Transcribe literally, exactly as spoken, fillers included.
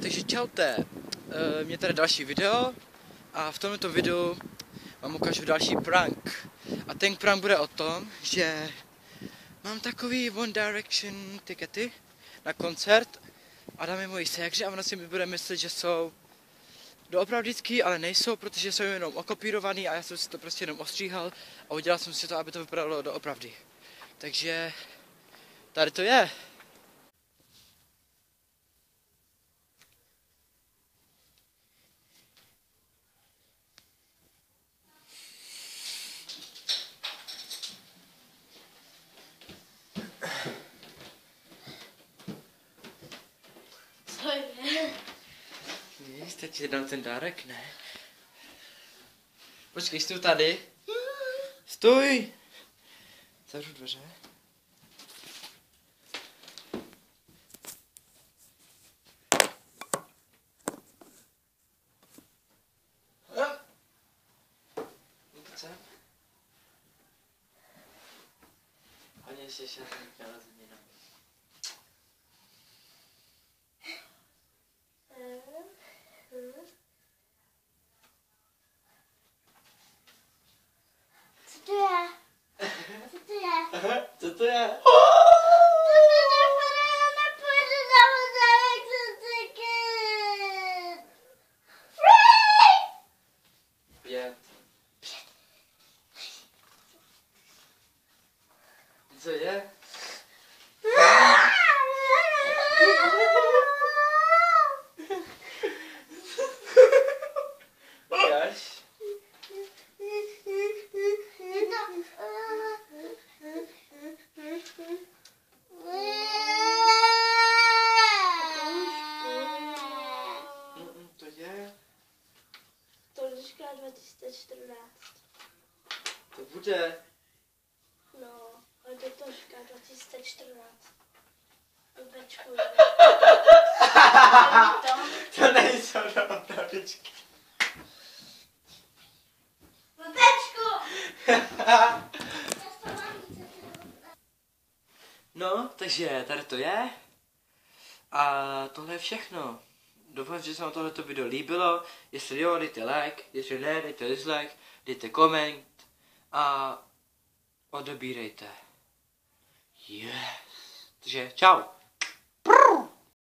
Takže čaute, e, mě tady další video a v tomto videu vám ukážu další prank. A ten prank bude o tom, že mám takový One Direction tikety na koncert a dáme moji ségře a ona si mi bude myslet, že jsou doopravdický, ale nejsou, protože jsou jenom okopírovaný a já jsem si to prostě jenom ostříhal a udělal jsem si to, aby to vypadalo doopravdy. Takže tady to je. Co je? Nic, teď ti dám ten dárek, ne? Počkej, stůj tady. Stůj! Zavřu dveře. Pojď sem. Ani ještě šatník narozenina. Co to je? Co to je? Co to je? To mi nebude, já nepůjdu na vodárek za tiket. Pět. Co je? Ukáž. Mm, to je. Tolička dva tisíce čtrnáct. To bude. No, ale to je Toška dva tisíce čtrnáct. Bečku. To nejsou doopravdičky. Bečku! No, takže tady to je. A tohle je všechno. Doufám, že se vám tohleto video líbilo. Jestli jo, dejte like. Jestli ne, dejte dislike. Dejte koment. A odebírejte. Yes. Takže čau.